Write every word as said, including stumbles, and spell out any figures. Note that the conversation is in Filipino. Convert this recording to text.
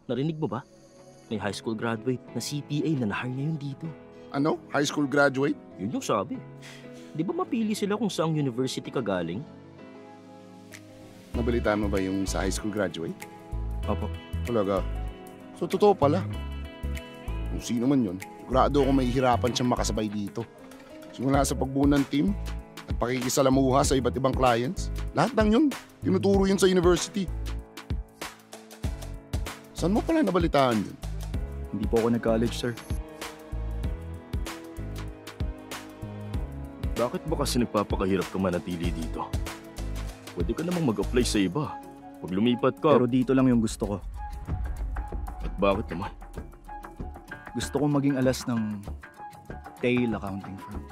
Narinig mo ba? May high school graduate na C P A na na-hire ngayon dito. Ano? High school graduate? Yun yung sabi. Di ba mapili sila kung saang university ka galing? Nabalitaan mo ba yung sa high school graduate? Opo. Talaga? So, totoo pala. Kung sino man yun, sigurado ako mahihirapan siyang makasabay dito. Simula sa pagbuo ng team at pakikisalamuha sa iba't ibang clients, lahat ng yun, tinuturo yun sa university. Saan mo pala nabalitaan yun? Hindi po ako nag-college, sir. Bakit ba kasi nagpapakahirap ka manatili dito? Pwede ka namang mag-apply sa iba. Pag lumipat ka... Pero dito lang yung gusto ko. At bakit naman? Gusto kong maging alas ng tail accounting firm.